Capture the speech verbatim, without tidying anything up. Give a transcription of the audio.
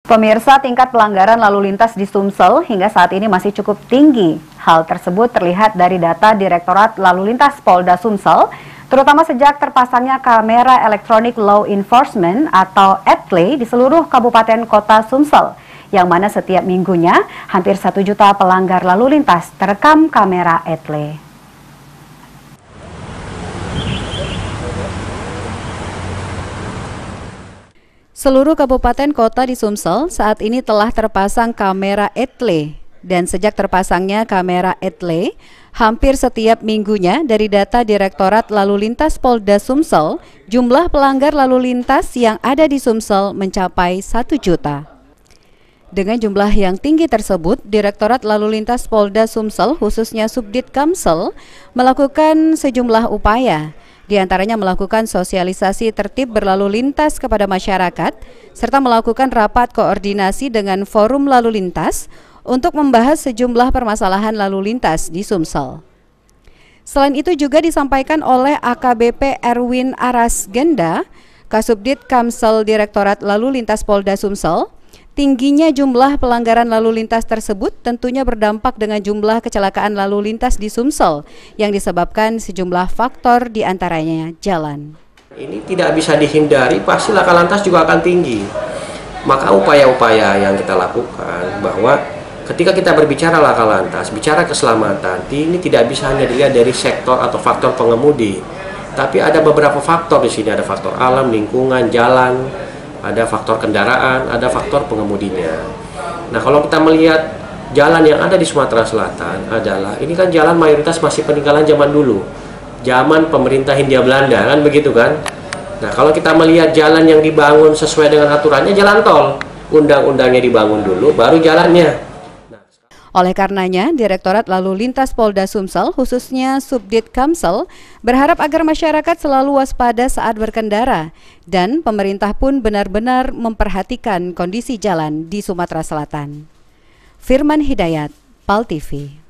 Pemirsa, tingkat pelanggaran lalu lintas di Sumsel hingga saat ini masih cukup tinggi. Hal tersebut terlihat dari data Direktorat Lalu Lintas Polda Sumsel, terutama sejak terpasangnya kamera elektronik law enforcement atau E T L E di seluruh kabupaten kota Sumsel, yang mana setiap minggunya hampir satu juta pelanggar lalu lintas terekam kamera E T L E. Seluruh kabupaten kota di Sumsel saat ini telah terpasang kamera E T L E, dan sejak terpasangnya kamera E T L E, hampir setiap minggunya dari data Direktorat Lalu Lintas Polda Sumsel, jumlah pelanggar lalu lintas yang ada di Sumsel mencapai satu juta. Dengan jumlah yang tinggi tersebut, Direktorat Lalu Lintas Polda Sumsel, khususnya Subdit Kamsel, melakukan sejumlah upaya. Di antaranya melakukan sosialisasi tertib berlalu lintas kepada masyarakat, serta melakukan rapat koordinasi dengan forum lalu lintas untuk membahas sejumlah permasalahan lalu lintas di Sumsel. Selain itu juga disampaikan oleh A K B P Erwin Arasgenda, Kasubdit Kamsel Direktorat Lalu Lintas Polda Sumsel, tingginya jumlah pelanggaran lalu lintas tersebut tentunya berdampak dengan jumlah kecelakaan lalu lintas di Sumsel yang disebabkan sejumlah faktor diantaranya jalan. Ini tidak bisa dihindari, pasti laka lantas juga akan tinggi. Maka upaya-upaya yang kita lakukan bahwa ketika kita berbicara laka lantas, bicara keselamatan, ini tidak bisa hanya dilihat dari sektor atau faktor pengemudi, tapi ada beberapa faktor di sini, ada faktor alam, lingkungan, jalan, ada faktor kendaraan, ada faktor pengemudinya. Nah, kalau kita melihat jalan yang ada di Sumatera Selatan adalah, ini kan jalan mayoritas masih peninggalan zaman dulu, zaman pemerintah Hindia Belanda, kan begitu kan? Nah, kalau kita melihat jalan yang dibangun sesuai dengan aturannya, jalan tol, undang-undangnya dibangun dulu, baru jalannya. Oleh karenanya, Direktorat Lalu Lintas Polda Sumsel, khususnya Subdit Kamsel, berharap agar masyarakat selalu waspada saat berkendara dan pemerintah pun benar-benar memperhatikan kondisi jalan di Sumatera Selatan. Firman Hidayat, Pal T V.